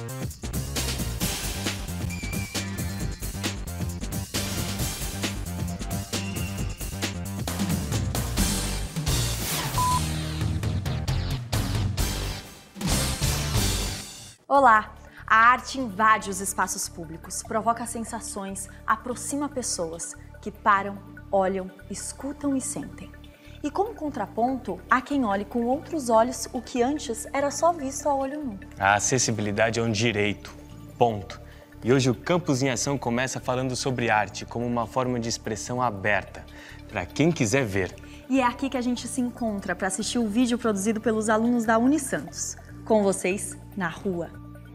Olá! A arte invade os espaços públicos, provoca sensações, aproxima pessoas que param, olham, escutam e sentem. E como contraponto, há quem olhe com outros olhos o que antes era só visto a olho nu. A acessibilidade é um direito, ponto. E hoje o Campus em Ação começa falando sobre arte como uma forma de expressão aberta, para quem quiser ver. E é aqui que a gente se encontra para assistir o vídeo produzido pelos alunos da Unisantos. Com vocês, na rua.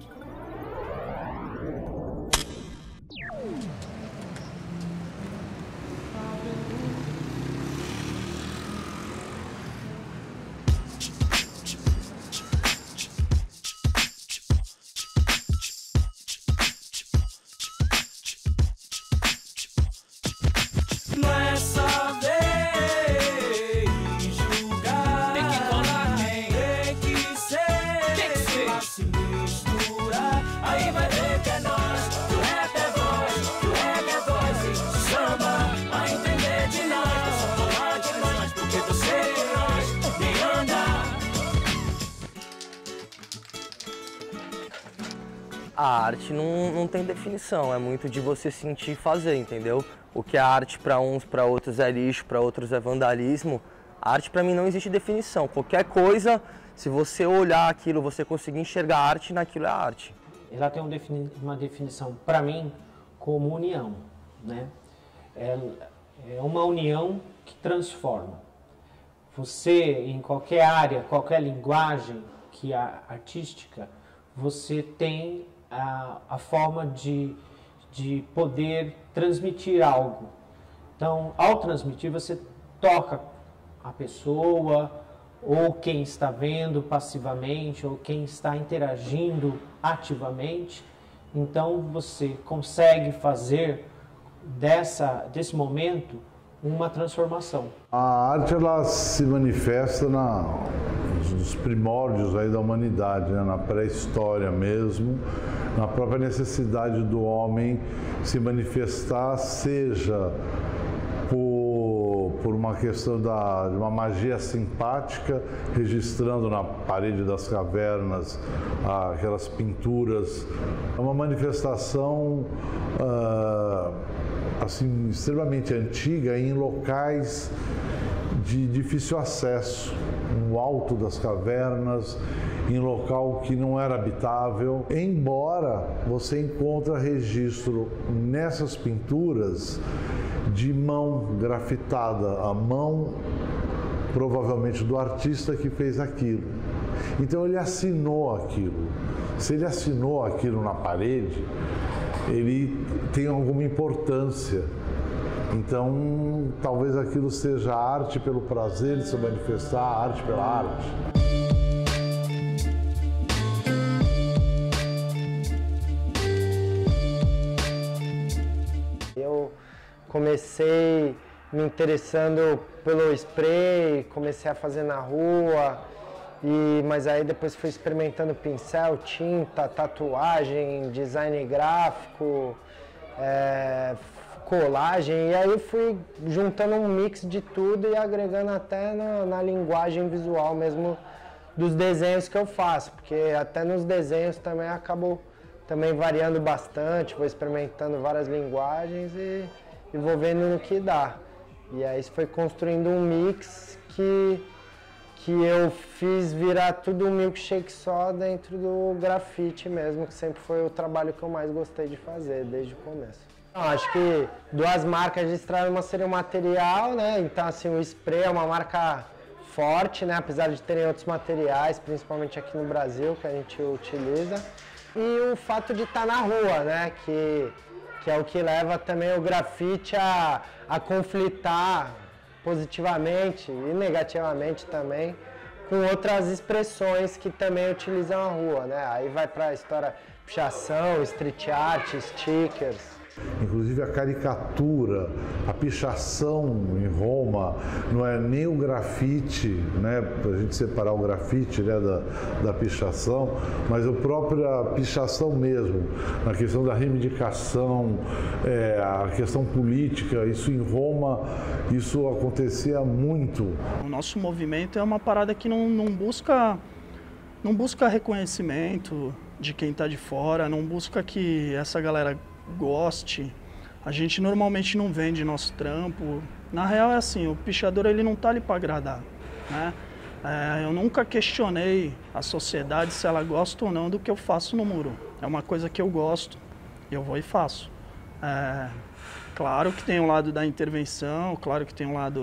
A arte não tem definição, é muito de você sentir e fazer, entendeu? O que é arte para uns, para outros é lixo, para outros é vandalismo. A arte para mim não existe definição. Qualquer coisa, se você olhar aquilo, você conseguir enxergar a arte, naquilo é arte. Ela tem uma definição para mim como união, né? É uma união que transforma. Você, em qualquer área, qualquer linguagem que é artística, você tem a forma de poder transmitir algo. Então, ao transmitir, você toca a pessoa, ou quem está vendo passivamente, ou quem está interagindo ativamente. Então, você consegue fazer desse momento uma transformação. A arte ela se manifesta nos primórdios aí da humanidade, né? Na pré-história mesmo, na própria necessidade do homem se manifestar, seja por uma questão de uma magia simpática, registrando na parede das cavernas aquelas pinturas. É uma manifestação assim, extremamente antiga em locais de difícil acesso, no alto das cavernas, em local que não era habitável. Embora você encontre registro nessas pinturas de mão grafitada, a mão provavelmente do artista que fez aquilo. Então ele assinou aquilo. Se ele assinou aquilo na parede, ele tem alguma importância. Então, talvez aquilo seja arte pelo prazer de se manifestar, arte pela arte. Eu comecei me interessando pelo spray, comecei a fazer na rua, mas aí depois fui experimentando pincel, tinta, tatuagem, design gráfico, colagem, e aí fui juntando um mix de tudo e agregando até na linguagem visual mesmo dos desenhos que eu faço, porque até nos desenhos também acabo também variando bastante, vou experimentando várias linguagens e vou vendo no que dá. E aí foi construindo um mix que eu fiz virar tudo um milkshake só dentro do grafite mesmo, que sempre foi o trabalho que eu mais gostei de fazer desde o começo. Acho que duas marcas registraram uma seria o material, né? Então assim, o spray é uma marca forte, né? Apesar de terem outros materiais, principalmente aqui no Brasil, que a gente utiliza. E o fato de estar na rua, né? Que é o que leva também o grafite a conflitar positivamente e negativamente também com outras expressões que também utilizam a rua, né? Aí vai para a história pichação, street art, stickers. Inclusive a caricatura, a pichação em Roma, não é nem o grafite, né, para a gente separar o grafite, né, da pichação, mas a própria pichação mesmo, na questão da reivindicação, a questão política, isso em Roma, isso acontecia muito. O nosso movimento é uma parada que não busca reconhecimento de quem está de fora, não busca que essa galera goste. A gente normalmente não vende nosso trampo. Na real é assim, o pichador ele não tá ali para agradar, né? Eu nunca questionei a sociedade se ela gosta ou não do que eu faço no muro. É uma coisa que eu gosto, eu vou e faço. Claro que tem um lado da intervenção, claro que tem um lado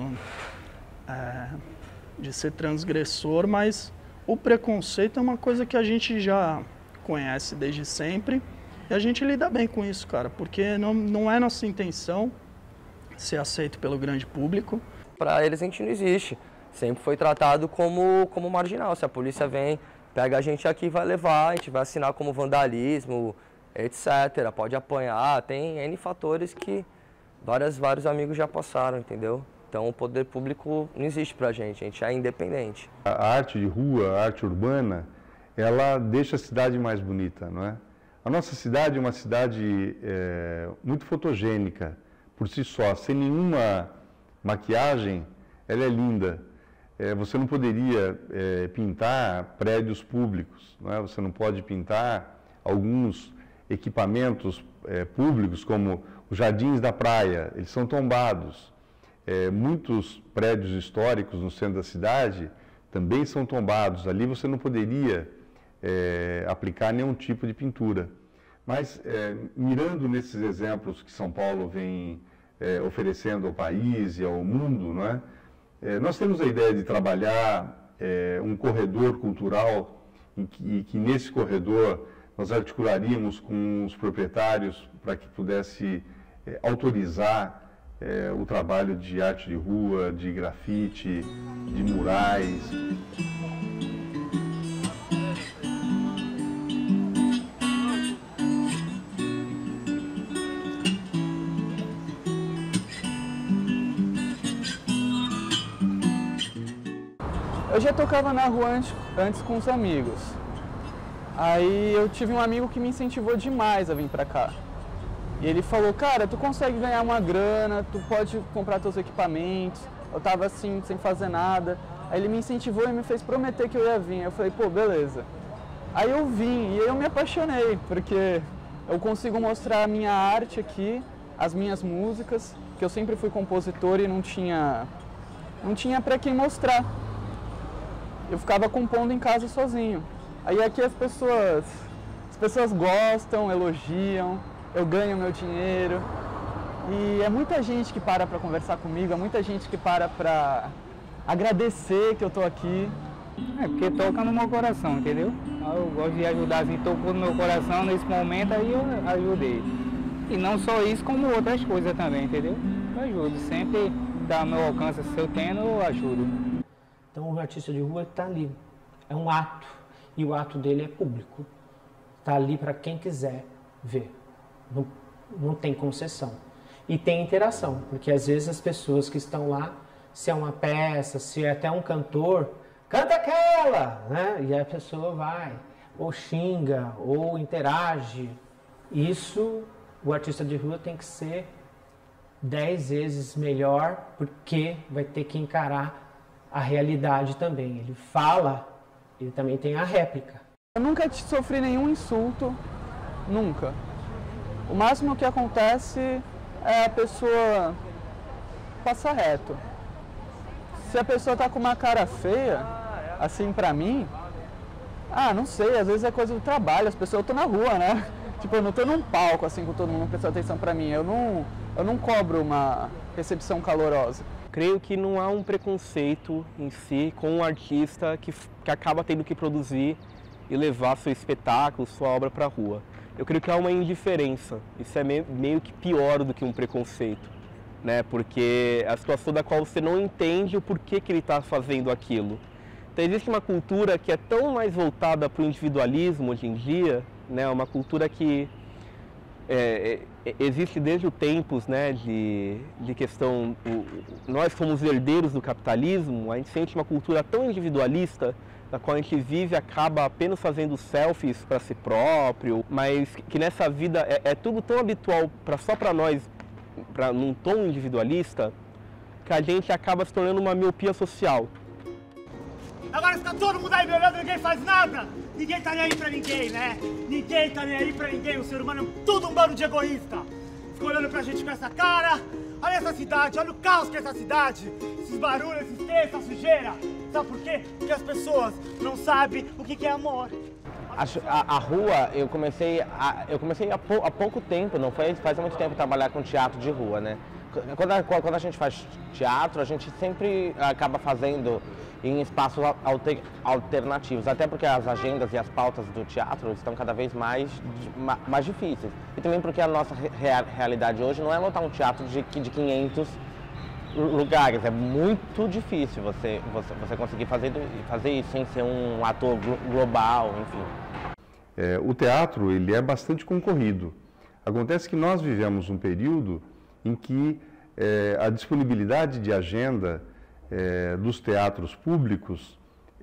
de ser transgressor, mas o preconceito é uma coisa que a gente já conhece desde sempre. E a gente lida bem com isso, cara, porque não é nossa intenção ser aceito pelo grande público. Para eles a gente não existe, sempre foi tratado como marginal. Se a polícia vem, pega a gente aqui e vai levar, a gente vai assinar como vandalismo, etc. Pode apanhar, tem N fatores que vários amigos já passaram, entendeu? Então o poder público não existe pra gente é independente. A arte de rua, a arte urbana, ela deixa a cidade mais bonita, não é? A nossa cidade é uma cidade muito fotogênica, por si só, sem nenhuma maquiagem, ela é linda. Você não poderia pintar prédios públicos, não é? Você não pode pintar alguns equipamentos públicos, como os jardins da praia, eles são tombados. Muitos prédios históricos no centro da cidade também são tombados, ali você não poderia aplicar nenhum tipo de pintura. Mas, mirando nesses exemplos que São Paulo vem oferecendo ao país e ao mundo, não é? Nós temos a ideia de trabalhar um corredor cultural e que nesse corredor nós articularíamos com os proprietários para que pudesse autorizar o trabalho de arte de rua, de grafite, de murais. Eu já tocava na rua antes com os amigos. Aí eu tive um amigo que me incentivou demais a vir pra cá. E ele falou, cara, tu consegue ganhar uma grana, tu pode comprar teus equipamentos. Eu tava assim, sem fazer nada. Aí ele me incentivou e me fez prometer que eu ia vir. Eu falei, pô, beleza. Aí eu vim e eu me apaixonei, porque eu consigo mostrar a minha arte aqui, as minhas músicas, que eu sempre fui compositor e não tinha pra quem mostrar. Eu ficava compondo em casa sozinho. Aí aqui as pessoas gostam, elogiam, eu ganho meu dinheiro. E é muita gente que para conversar comigo, é muita gente que para agradecer que eu tô aqui. Porque toca no meu coração, entendeu? Eu gosto de ajudar, assim, tocou no meu coração nesse momento, aí eu ajudei. E não só isso, como outras coisas também, entendeu? Eu ajudo, sempre dá meu alcance, se eu tenho, eu ajudo. Então o artista de rua está ali, é um ato, e o ato dele é público. Está ali para quem quiser ver, não tem concessão. E tem interação, porque às vezes as pessoas que estão lá, se é uma peça, se é até um cantor, canta aquela, né? E a pessoa vai, ou xinga, ou interage. Isso, o artista de rua tem que ser 10 vezes melhor, porque vai ter que encarar a realidade também. Ele fala, ele também tem a réplica. Eu nunca sofri nenhum insulto, nunca. O máximo que acontece é a pessoa passar reto. Se a pessoa tá com uma cara feia, assim pra mim, não sei, às vezes é coisa do trabalho, eu tô na rua, né? Tipo, eu não tô num palco assim com todo mundo prestando atenção pra mim, eu não cobro uma recepção calorosa. Creio que não há um preconceito em si com um artista que acaba tendo que produzir e levar seu espetáculo, sua obra para a rua. Eu creio que há uma indiferença, isso é meio que pior do que um preconceito, né? Porque é a situação da qual você não entende o porquê que ele está fazendo aquilo. Então, existe uma cultura que é tão mais voltada para o individualismo hoje em dia, né? Uma cultura que existe desde os tempos, né, de questão, nós somos herdeiros do capitalismo, a gente sente uma cultura tão individualista, na qual a gente vive acaba apenas fazendo selfies para si próprio, mas que nessa vida é tudo tão habitual só para nós, num tom individualista, que a gente acaba se tornando uma miopia social. Agora fica todo mundo aí me olhando e ninguém faz nada. Ninguém tá nem aí pra ninguém, né? Ninguém tá nem aí pra ninguém. O ser humano é tudo um bando de egoísta. Fica olhando pra gente com essa cara. Olha essa cidade, olha o caos que é essa cidade. Esses barulhos, esses textos, essa sujeira. Sabe por quê? Porque as pessoas não sabem o que é amor. A rua, eu comecei há pouco tempo, não faz muito tempo trabalhar com teatro de rua, né? Quando a gente faz teatro, a gente sempre acaba fazendo em espaços alternativos, até porque as agendas e as pautas do teatro estão cada vez mais difíceis. E também porque a nossa realidade hoje não é lotar um teatro de 500 lugares, é muito difícil você conseguir fazer isso sem ser um ator global, enfim. O teatro ele é bastante concorrido. Acontece que nós vivemos um período em que a disponibilidade de agenda dos teatros públicos,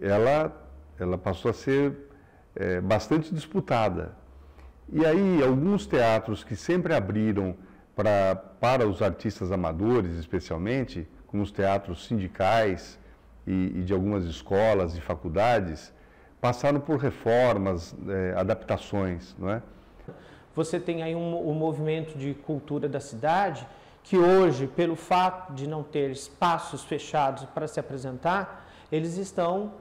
ela passou a ser bastante disputada. E aí, alguns teatros que sempre abriram para os artistas amadores, especialmente, como os teatros sindicais e de algumas escolas e faculdades, passaram por reformas, adaptações, não é? Você tem aí um movimento de cultura da cidade que hoje, pelo fato de não ter espaços fechados para se apresentar, eles estão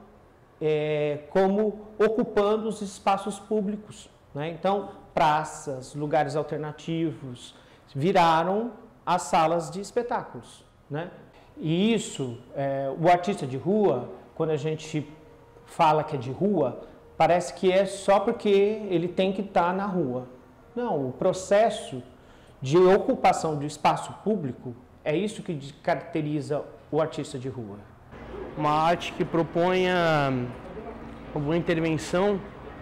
como ocupando os espaços públicos, né? Então, praças, lugares alternativos, viraram as salas de espetáculos, né? E isso, o artista de rua, quando a gente fala que é de rua, parece que é só porque ele tem que estar na rua. Não, o processo de ocupação do espaço público é isso que caracteriza o artista de rua. Uma arte que proponha alguma intervenção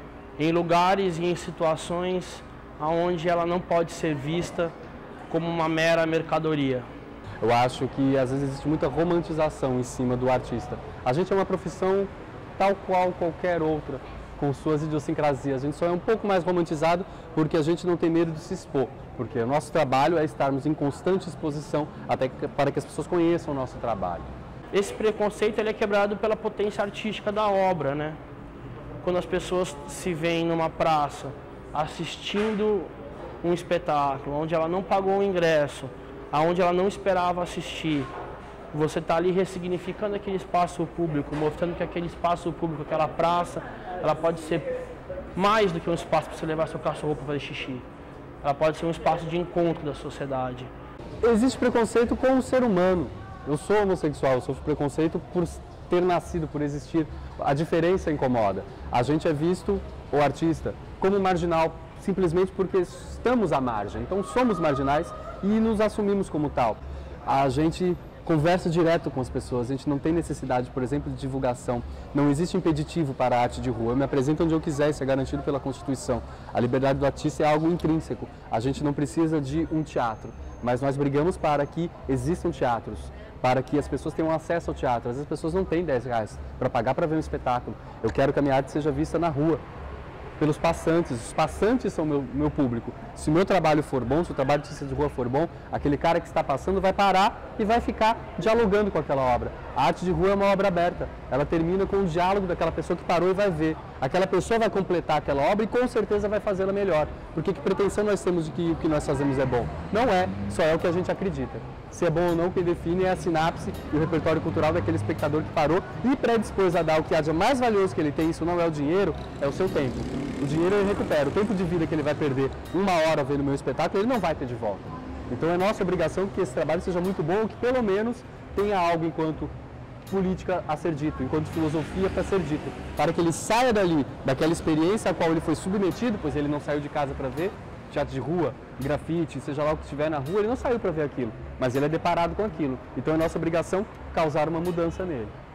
em lugares e em situações onde ela não pode ser vista como uma mera mercadoria. Eu acho que às vezes existe muita romantização em cima do artista. A gente é uma profissão tal qual qualquer outra, com suas idiosincrasias. A gente só é um pouco mais romantizado porque a gente não tem medo de se expor, porque o nosso trabalho é estarmos em constante exposição até para que as pessoas conheçam o nosso trabalho. Esse preconceito ele é quebrado pela potência artística da obra, né? Quando as pessoas se veem numa praça assistindo um espetáculo onde ela não pagou o ingresso, aonde ela não esperava assistir, você está ali ressignificando aquele espaço público, mostrando que aquele espaço público, aquela praça, ela pode ser mais do que um espaço para você levar seu cachorro para fazer xixi. Ela pode ser um espaço de encontro da sociedade. Existe preconceito com o ser humano. Eu sou homossexual, eu sofro preconceito por ter nascido, por existir. A diferença incomoda. A gente é visto, o artista, como marginal, simplesmente porque estamos à margem. Então somos marginais e nos assumimos como tal. A gente conversa direto com as pessoas, a gente não tem necessidade, por exemplo, de divulgação. Não existe impeditivo para a arte de rua. Eu me apresento onde eu quiser, isso é garantido pela Constituição. A liberdade do artista é algo intrínseco. A gente não precisa de um teatro, mas nós brigamos para que existam teatros, para que as pessoas tenham acesso ao teatro. Às vezes as pessoas não têm R$10 para pagar para ver um espetáculo. Eu quero que a minha arte seja vista na rua, pelos passantes. Os passantes são meu público. Se o meu trabalho for bom, se o trabalho de artista de rua for bom, aquele cara que está passando vai parar e vai ficar dialogando com aquela obra. A arte de rua é uma obra aberta. Ela termina com o diálogo daquela pessoa que parou e vai ver. Aquela pessoa vai completar aquela obra e com certeza vai fazê-la melhor. Porque que pretensão nós temos de que o que nós fazemos é bom? Não é, só é o que a gente acredita. Se é bom ou não, quem define é a sinapse e o repertório cultural daquele espectador que parou e predispôs a dar o que há de mais valioso que ele tem, isso não é o dinheiro, é o seu tempo. O dinheiro ele recupera, o tempo de vida que ele vai perder 1 hora vendo o meu espetáculo, ele não vai ter de volta. Então é nossa obrigação que esse trabalho seja muito bom, que pelo menos tenha algo enquanto política a ser dito, enquanto filosofia para ser dito, para que ele saia dali, daquela experiência a qual ele foi submetido, pois ele não saiu de casa para ver, teatro de rua, grafite, seja lá o que estiver na rua, ele não saiu para ver aquilo, mas ele é deparado com aquilo. Então é nossa obrigação causar uma mudança nele.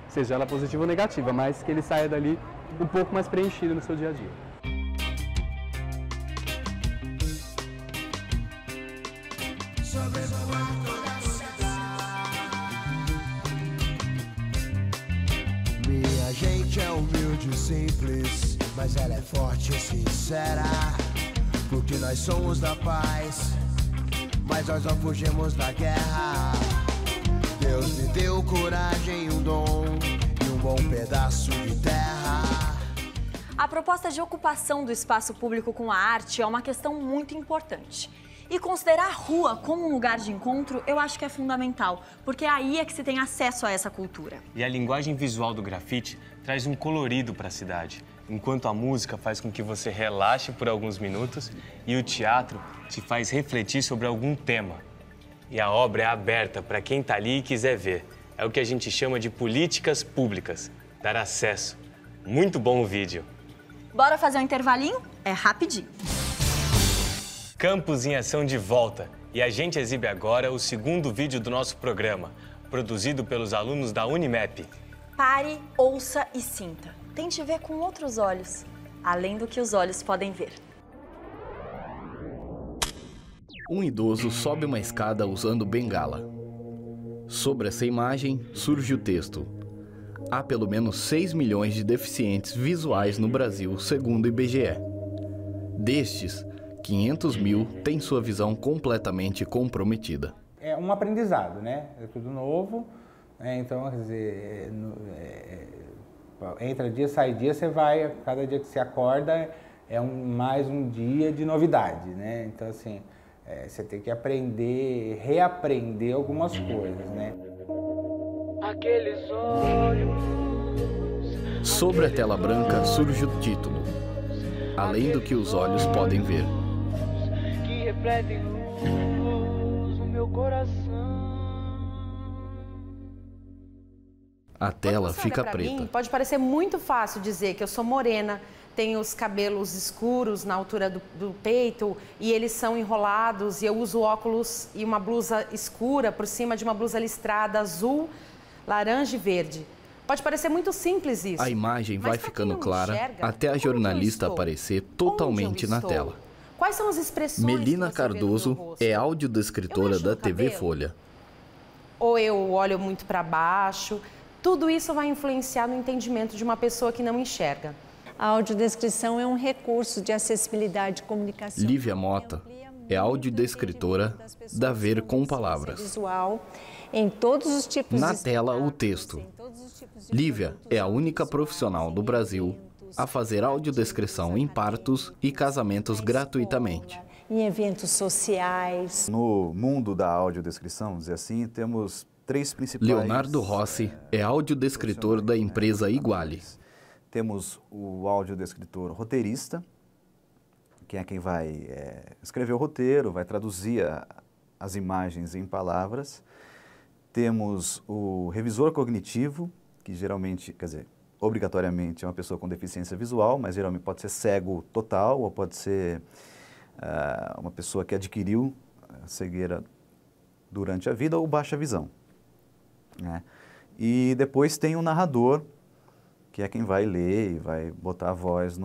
seja ela positiva ou negativa, mas que ele saia dali um pouco mais preenchido no seu dia a dia. Minha gente é humilde e simples, mas ela é forte e sincera, porque nós somos da paz, mas nós não fugimos da guerra. Deus me deu coragem, um dom e um bom pedaço de terra. A proposta de ocupação do espaço público com a arte é uma questão muito importante. E considerar a rua como um lugar de encontro, eu acho que é fundamental, porque aí é que se tem acesso a essa cultura. E a linguagem visual do grafite traz um colorido para a cidade, enquanto a música faz com que você relaxe por alguns minutos e o teatro te faz refletir sobre algum tema. E a obra é aberta para quem está ali e quiser ver. É o que a gente chama de políticas públicas, dar acesso. Muito bom o vídeo. Bora fazer um intervalinho? É rapidinho. Campus em Ação de volta. E a gente exibe agora o segundo vídeo do nosso programa, produzido pelos alunos da Unimep. Pare, ouça e sinta. Tente ver com outros olhos, além do que os olhos podem ver. Um idoso sobe uma escada usando bengala. Sobre essa imagem surge o texto: há pelo menos 6 milhões de deficientes visuais no Brasil, segundo o IBGE. Destes, 500 mil têm sua visão completamente comprometida. É um aprendizado, né? É tudo novo, né? Então, quer dizer, entra dia, sai dia, você vai, cada dia que você acorda é mais um dia de novidade, né? Então, assim, você tem que aprender, reaprender algumas coisas, né? Aqueles olhos. Sobre a tela branca surge o título: além do que os olhos podem ver. Que refletem luz no meu coração. A tela fica preta. Mim, pode parecer muito fácil dizer que eu sou morena, tenho os cabelos escuros na altura do peito e eles são enrolados e eu uso óculos e uma blusa escura por cima de uma blusa listrada azul, laranja e verde. Pode parecer muito simples isso. A imagem vai ficando clara até a jornalista aparecer totalmente na tela. Quais são as expressões? Melina Cardoso é audiodescritora da TV Folha. Ou eu olho muito para baixo. Tudo isso vai influenciar no entendimento de uma pessoa que não enxerga. A audiodescrição é um recurso de acessibilidade de comunicação. Lívia Mota é audiodescritora da Ver com Palavras. Visual em todos os tipos na tela o texto. Lívia é a única profissional do Brasil a fazer audiodescrição em partos e casamentos gratuitamente. Em eventos sociais. No mundo da audiodescrição, vamos dizer assim, temos 3 principais... Leonardo Rossi é audiodescritor da empresa Iguale. Temos o audiodescritor roteirista, que é quem vai escrever o roteiro, vai traduzir as imagens em palavras. Temos o revisor cognitivo, que geralmente, quer dizer, obrigatoriamente é uma pessoa com deficiência visual, mas geralmente pode ser cego total ou pode ser uma pessoa que adquiriu cegueira durante a vida ou baixa visão, né? E depois tem o narrador, que é quem vai ler e vai botar a voz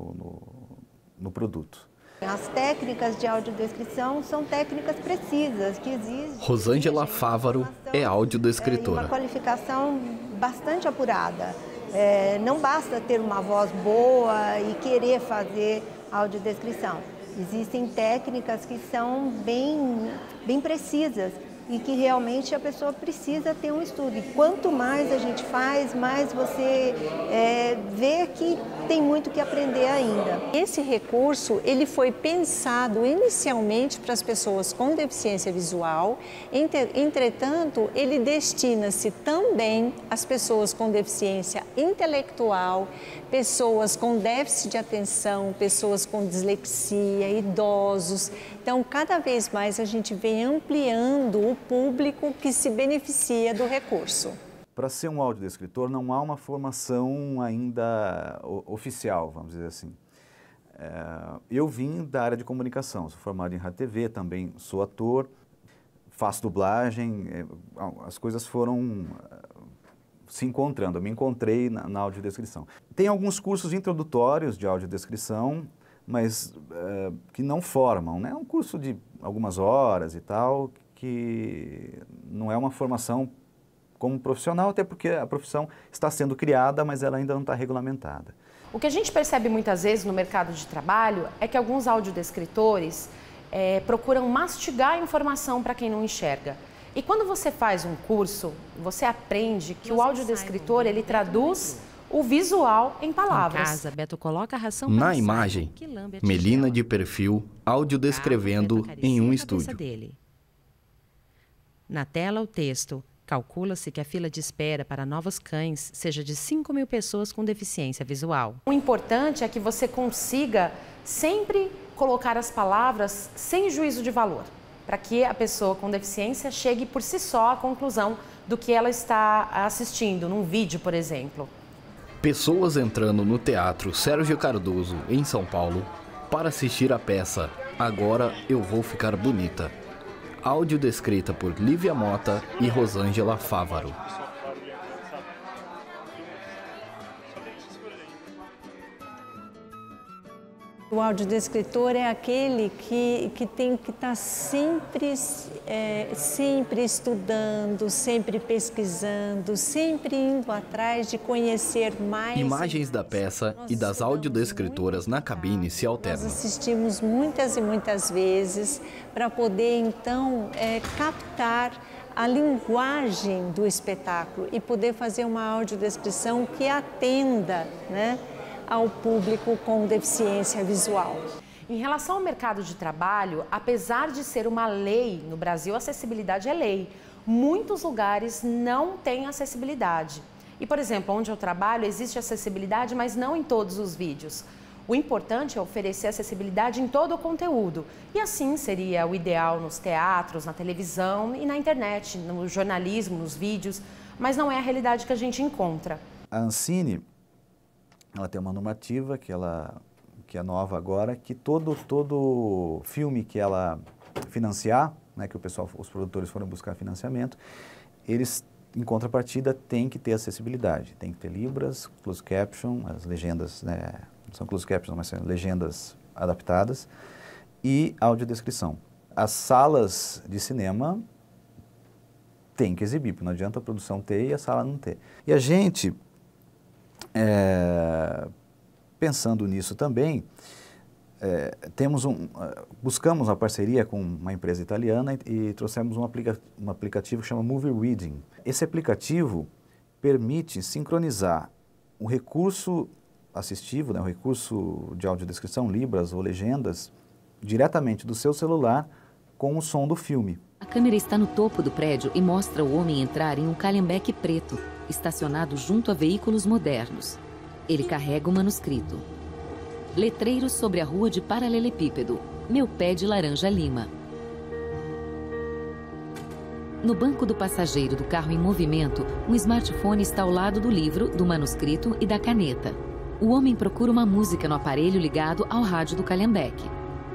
no produto. As técnicas de audiodescrição são técnicas precisas, que exigem... Rosângela Fávaro é audiodescritora. Uma qualificação bastante apurada. Não basta ter uma voz boa e querer fazer audiodescrição. Existem técnicas que são bem precisas e que realmente a pessoa precisa ter um estudo. E quanto mais a gente faz, mais você vê que tem muito que aprender ainda. Esse recurso, ele foi pensado inicialmente para as pessoas com deficiência visual, entretanto, ele destina-se também às pessoas com deficiência intelectual, pessoas com déficit de atenção, pessoas com dislexia, idosos. Então, cada vez mais a gente vem ampliando o público que se beneficia do recurso. Para ser um audiodescritor não há uma formação ainda oficial, vamos dizer assim. Eu vim da área de comunicação, sou formado em rádio e TV, também sou ator, faço dublagem, as coisas foram se encontrando. Eu me encontrei na audiodescrição. Tem alguns cursos introdutórios de audiodescrição, mas que não formam, né? É um curso de algumas horas e tal, que não é uma formação como profissional, até porque a profissão está sendo criada, mas ela ainda não está regulamentada. O que a gente percebe muitas vezes no mercado de trabalho é que alguns audiodescritores procuram mastigar a informação para quem não enxerga. E quando você faz um curso, você aprende que o audiodescritor, ele traduz o visual em palavras. Em casa, Beto coloca a ração na imagem, Melina de perfil, audiodescrevendo em um estúdio. Dele. Na tela, o texto. Calcula-se que a fila de espera para novos cães seja de 5.000 pessoas com deficiência visual. O importante é que você consiga sempre colocar as palavras sem juízo de valor, para que a pessoa com deficiência chegue por si só à conclusão do que ela está assistindo, num vídeo, por exemplo. Pessoas entrando no Teatro Sérgio Cardoso, em São Paulo, para assistir a peça Agora Eu Vou Ficar Bonita. Áudio descrita por Lívia Mota e Rosângela Fávaro. O audiodescritor é aquele que tem que estar sempre estudando, sempre pesquisando, sempre indo atrás de conhecer mais. Imagens da peça e das audiodescritoras na cabine se alternam. Nós assistimos muitas e muitas vezes para poder, então, captar a linguagem do espetáculo e poder fazer uma audiodescrição que atenda, né, ao público com deficiência visual. Em relação ao mercado de trabalho, apesar de ser uma lei, no Brasil a acessibilidade é lei, muitos lugares não têm acessibilidade. E, por exemplo, onde eu trabalho existe acessibilidade, mas não em todos os vídeos. O importante é oferecer acessibilidade em todo o conteúdo. E assim seria o ideal nos teatros, na televisão e na internet, no jornalismo, nos vídeos, mas não é a realidade que a gente encontra. A Ancine, ela tem uma normativa que é nova agora, que todo filme que ela financiar, né, que os produtores foram buscar financiamento, eles, em contrapartida, têm que ter acessibilidade. Tem que ter libras, closed caption, as legendas, né, não são closed caption, mas são legendas adaptadas, e audiodescrição. As salas de cinema têm que exibir, porque não adianta a produção ter e a sala não ter. E a gente, pensando nisso também, buscamos uma parceria com uma empresa italiana e trouxemos um aplicativo que chama Movie Reading. Esse aplicativo permite sincronizar o recurso assistivo, né, o recurso de audiodescrição, libras ou legendas, diretamente do seu celular com o som do filme. A câmera está no topo do prédio e mostra o homem entrar em um Calhambeque preto, estacionado junto a veículos modernos. Ele carrega o manuscrito. Letreiros sobre a rua de paralelepípedo. Meu pé de laranja lima. No banco do passageiro do carro em movimento, um smartphone está ao lado do livro, do manuscrito e da caneta. O homem procura uma música no aparelho ligado ao rádio do Calhambeque.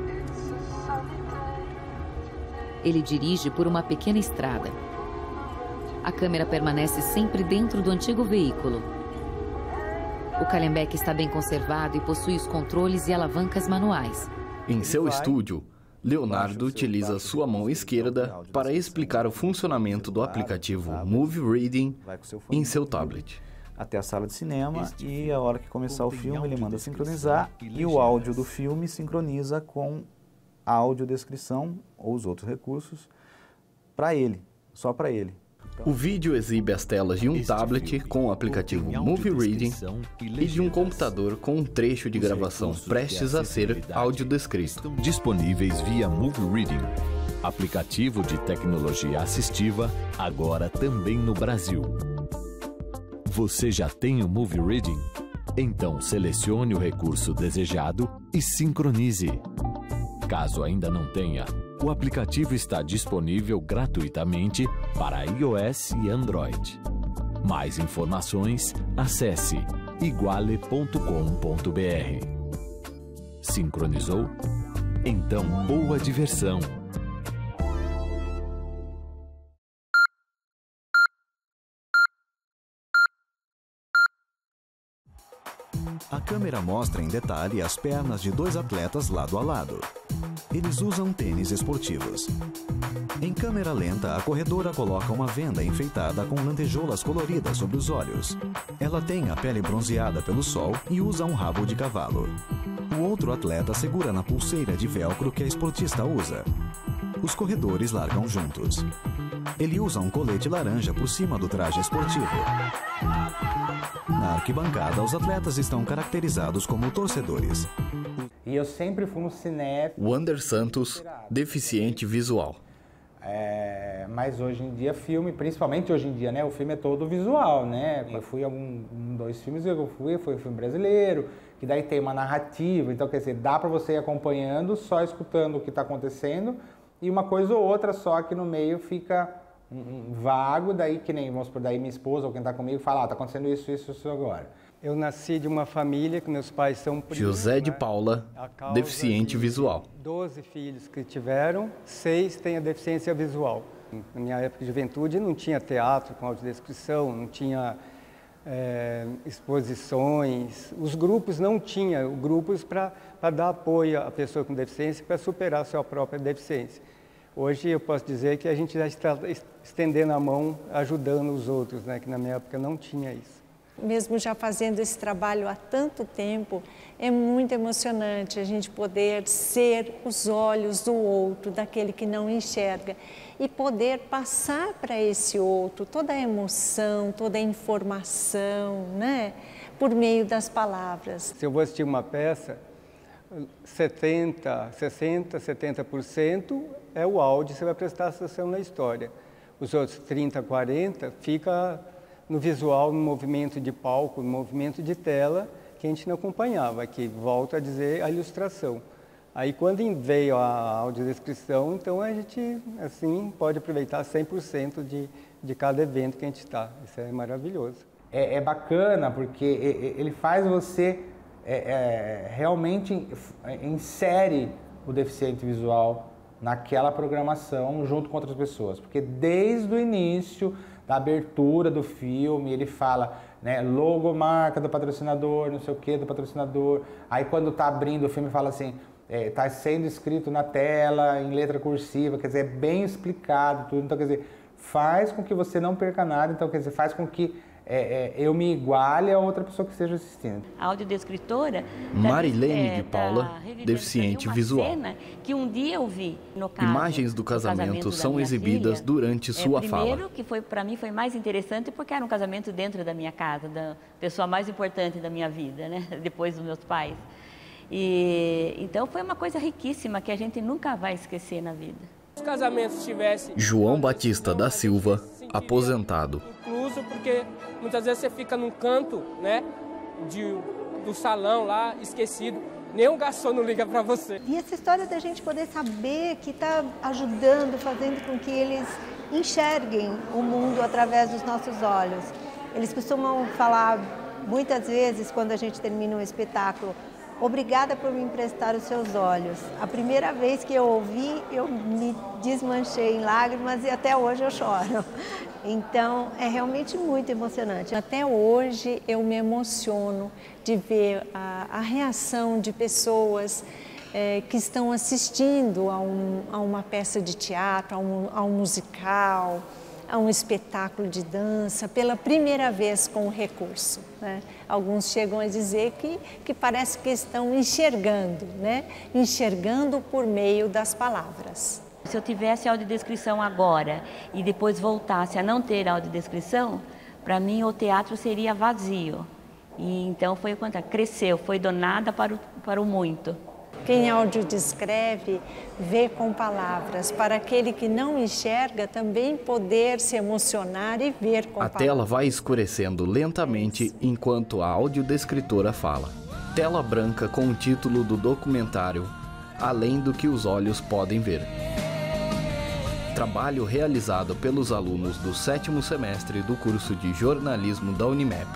Ele dirige por uma pequena estrada. A câmera permanece sempre dentro do antigo veículo. O Calhambeque está bem conservado e possui os controles e alavancas manuais. Em seu estúdio, Leonardo utiliza sua mão esquerda para explicar o funcionamento do aplicativo Movie Reading em seu tablet. Até a sala de cinema e a hora que começar o filme ele manda sincronizar e o áudio do filme sincroniza com a audiodescrição ou os outros recursos para ele, só para ele. O vídeo exibe as telas de um tablet com o aplicativo Movie Reading e de um computador com um trecho de gravação prestes a ser audiodescrito. Disponíveis via Movie Reading, aplicativo de tecnologia assistiva, agora também no Brasil. Você já tem o Movie Reading? Então selecione o recurso desejado e sincronize. Caso ainda não tenha, o aplicativo está disponível gratuitamente para iOS e Android. Mais informações, acesse iguale.com.br. Sincronizou? Então, boa diversão! A câmera mostra em detalhe as pernas de 2 atletas lado a lado. Eles usam tênis esportivos. Em câmera lenta, a corredora coloca uma venda enfeitada com lantejoulas coloridas sobre os olhos. Ela tem a pele bronzeada pelo sol e usa um rabo de cavalo. O outro atleta segura na pulseira de velcro que a esportista usa. Os corredores largam juntos. Ele usa um colete laranja por cima do traje esportivo. Na arquibancada, os atletas estão caracterizados como torcedores. E eu sempre fui um cinéfilo. Wander Santos, deficiente visual. Mas hoje em dia, filme, principalmente hoje em dia, né? O filme é todo visual, né? Eu fui a 2 filmes que eu fui, foi um filme brasileiro, que daí tem uma narrativa, então quer dizer, dá para você ir acompanhando, só escutando o que está acontecendo, e uma coisa ou outra só que no meio fica vago, daí que nem, vamos supor, daí minha esposa ou quem está comigo fala, tá acontecendo isso agora. Eu nasci de uma família que meus pais são primos. José de Paula, deficiente visual. 12 filhos que tiveram, 6 têm a deficiência visual. Na minha época de juventude não tinha teatro com audiodescrição, não tinha exposições. Os grupos não tinham grupos para dar apoio à pessoa com deficiência para superar a sua própria deficiência. Hoje eu posso dizer que a gente já está estendendo a mão, ajudando os outros, né? Que na minha época não tinha isso. Mesmo já fazendo esse trabalho há tanto tempo, é muito emocionante a gente poder ser os olhos do outro, daquele que não enxerga, e poder passar para esse outro toda a emoção, toda a informação, né? Por meio das palavras. Se eu vou assistir uma peça, 70% é o áudio, você vai prestar atenção na história. Os outros 30%, 40% fica no visual, no movimento de palco, no movimento de tela, que a gente não acompanhava, que volta a dizer a ilustração. Aí quando veio a audiodescrição, então a gente assim pode aproveitar 100% de cada evento que a gente está. Isso é maravilhoso. É bacana porque ele faz você realmente insere o deficiente visual naquela programação junto com outras pessoas. Porque desde o início da abertura do filme, ele fala, né, logomarca do patrocinador, não sei o que do patrocinador. Aí quando está abrindo o filme fala assim, está sendo escrito na tela, em letra cursiva, quer dizer, é bem explicado tudo. Então, quer dizer, faz com que você não perca nada, então, quer dizer, faz com que eu me iguale a outra pessoa que esteja assistindo. A audiodescritora Marilene de Paula, deficiente visual. Cena que um dia eu vi no caso, imagens do casamento são exibidas filha, durante sua fala. Primeiro que para mim foi mais interessante porque era um casamento dentro da minha casa, da pessoa mais importante da minha vida, né? Depois dos meus pais. E então foi uma coisa riquíssima que a gente nunca vai esquecer na vida. Se os casamentos tivessem João Batista da Silva, aposentado. Incluso porque muitas vezes você fica num canto, né, do salão lá, esquecido, nem um garçom não liga para você. E essa história da gente poder saber que está ajudando, fazendo com que eles enxerguem o mundo através dos nossos olhos. Eles costumam falar muitas vezes quando a gente termina um espetáculo, obrigada por me emprestar os seus olhos. A primeira vez que eu ouvi, eu me desmanchei em lágrimas e até hoje eu choro. Então, é realmente muito emocionante. Até hoje eu me emociono de ver a reação de pessoas que estão assistindo a uma peça de teatro, a um musical, a um espetáculo de dança, pela primeira vez com o recurso, né? Alguns chegam a dizer que parece que estão enxergando, né? Enxergando por meio das palavras. Se eu tivesse audiodescrição agora e depois voltasse a não ter audiodescrição, para mim o teatro seria vazio. E então foi quanto cresceu, foi donada para o muito. Quem audiodescreve vê com palavras, para aquele que não enxerga também poder se emocionar e ver com palavras. A tela vai escurecendo lentamente enquanto a audiodescritora fala. Tela branca com o título do documentário, Além do que os olhos podem ver. Trabalho realizado pelos alunos do 7º semestre do curso de jornalismo da Unimep.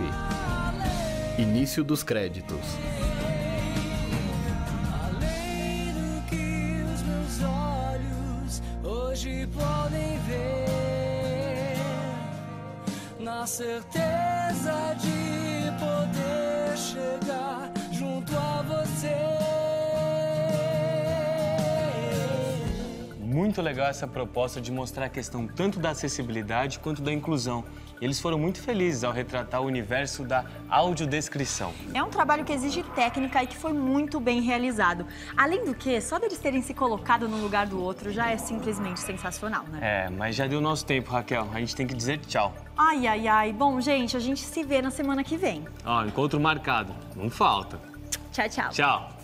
Início dos créditos. Hoje podem ver, na certeza de poder chegar. chegar junto a você. Muito legal essa proposta de mostrar a questão tanto da acessibilidade quanto da inclusão. Eles foram muito felizes ao retratar o universo da audiodescrição. É um trabalho que exige técnica e que foi muito bem realizado. Além do que, só deles terem se colocado no lugar do outro já é simplesmente sensacional, né? É, mas já deu nosso tempo, Raquel. A gente tem que dizer tchau. Ai, ai, ai. Bom, gente, a gente se vê na semana que vem. Ó, encontro marcado. Não falta. Tchau, tchau. Tchau.